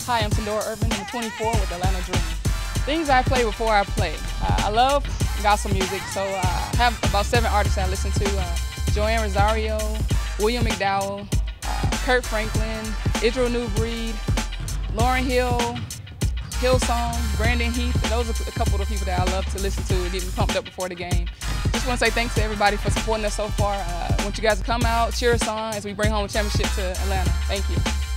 Hi, I'm Sandora Irvin, number 24 with Atlanta Dream. Things I play before I play. I love gospel music, so I have about 7 artists I listen to. Joanne Rosario, William McDowell, Kurt Franklin, Israel New Breed, Lauryn Hill, Hillsong, Brandon Heath. Those are a couple of the people that I love to listen to and get me pumped up before the game. Just want to say thanks to everybody for supporting us so far. I want you guys to come out, cheer us on as we bring home a championship to Atlanta. Thank you.